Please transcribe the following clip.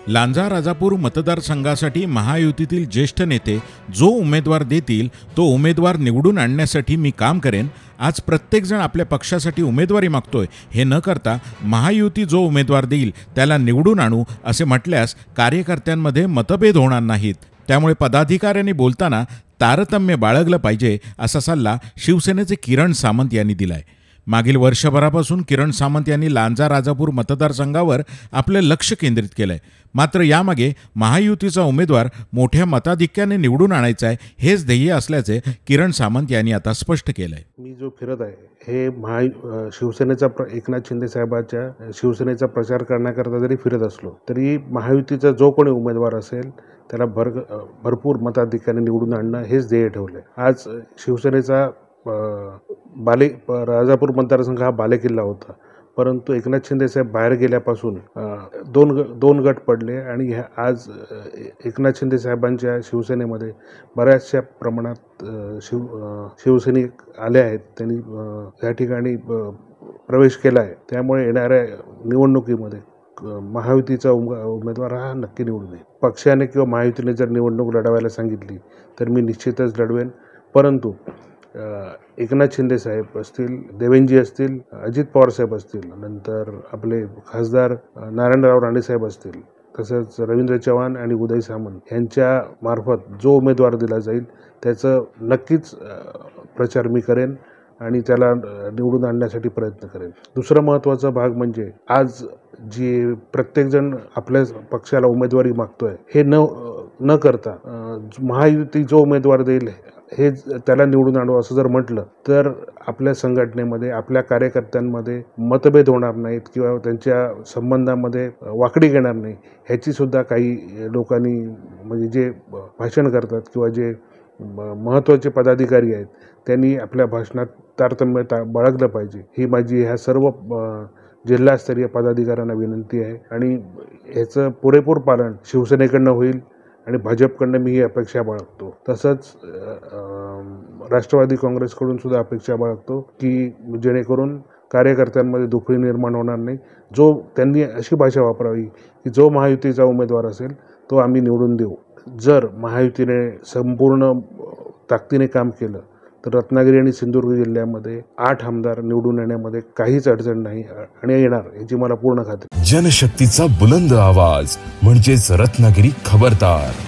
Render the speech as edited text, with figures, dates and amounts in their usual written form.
लांजा राजापूर मतदारसंघासाठी महायुतीतील ज्येष्ठ नेते जो उमेदवार देतील तो उमेदवार निवडून आणण्यासाठी मी काम करेन। आज प्रत्येकजण आपल्या पक्षासाठी उमेदवारी मागतोय, हे न करता महायुती जो उमेदवार देईल त्याला निवडून आणू असे म्हटल्यास कार्यकर्त्यांमध्ये मतभेद होणार नाहीत। त्यामुळे पदाधिकाऱ्यांनी बोलताना तारतम्य बाळगलं पाहिजे असा सल्ला शिवसेनेचे किरण सामंत यांनी दिलाय। मागील वर्षभरापासून किरण सामंत यांनी लांजा राजापूर मतदारसंघावर आपले लक्ष केंद्रित केलंय। मात्र यामागे महायुतीचा उमेदवार मोठ्या मताधिक्याने निवडून आणायचा आहे हेच ध्येय असल्याचे किरण सामंत यांनी आता स्पष्ट केलंय। मी जो फिरत आहे हे शिवसेनेचा एकनाथ शिंदे साहेबांच्या शिवसेनेचा प्रचार करण्याकरता जरी फिरत असलो तरी महायुतीचा जो कोणी उमेदवार असेल त्याला भरपूर मताधिक्याने निवडून आणणं हेच ध्येय ठेवलंय। आज शिवसेनेचा राजापूर मतदारसंघ हा बालेकिल्ला होता, परंतु एकनाथ शिंदे साहेब बाहेर गेल्यापासून दोन गट पडले आणि आज एकनाथ शिंदे साहेबांच्या शिवसेनेमध्ये बऱ्याचशा प्रमाणात शिवसैनिक आले आहेत। त्यांनी या ठिकाणी प्रवेश केला आहे। त्यामुळे येणाऱ्या निवडणुकीमध्ये महायुतीचा उमेदवार हा नक्की निवडून येईल। पक्षाने किंवा महायुतीने जर निवडणूक लढवायला सांगितली तर मी निश्चितच लढवेन, परंतु एकनाथ शिंदे साहेब असतील, देवेंजी असतील, अजित पवार साहेब असतील, नंतर आपले खासदार नारायणराव राणे साहेब असतील, तसंच रवींद्र चव्हाण आणि उदय सामंत यांच्या मार्फत जो उमेदवार दिला जाईल त्याचं नक्कीच प्रचार मी करेन आणि त्याला निवडून आणण्यासाठी प्रयत्न करेन। दुसरा महत्त्वाचा भाग म्हणजे आज जी प्रत्येकजण आपल्या पक्षाला उमेदवारी मागतोय हे न करता महायुती जो उमेदवार देईल हे त्याला निवडून आणू असं जर म्हटलं तर आपल्या संघटनेमध्ये आपल्या कार्यकर्त्यांमध्ये मतभेद होणार नाहीत किंवा त्यांच्या संबंधामध्ये वाकडी येणार नाही। ह्याची सुद्धा काही लोकांनी म्हणजे जे भाषण करतात किंवा जे महत्त्वाचे पदाधिकारी आहेत त्यांनी आपल्या भाषणात तारतम्य बाळगलं पाहिजे, ही माझी ह्या सर्व जिल्हास्तरीय पदाधिकाऱ्यांना विनंती आहे आणि ह्याचं पुरेपूर पालन शिवसेनेकडनं होईल आणि भाजपकडनं मी ही अपेक्षा बाळगतो। तसंच राष्ट्रवादी काँग्रेसकडून सुद्धा अपेक्षा बाळगतो की जेणेकरून कार्यकर्त्यांमध्ये दुफळी निर्माण होणार नाही। त्यांनी अशी भाषा वापरावी की जो महायुतीचा उमेदवार असेल तो आम्ही निवडून देऊ। जर महायुतीने संपूर्ण ताकदीने काम केलं तर रत्नागिरी आणि सिंधुदुर्ग जिल्ह्यामध्ये 8 आमदार निवडून येण्यामध्ये काहीच अडचण नाही आणि येणार याची मला पूर्ण खात्री। जनशक्तीचा बुलंद आवाज म्हणजेच रत्नागिरी खबरदार।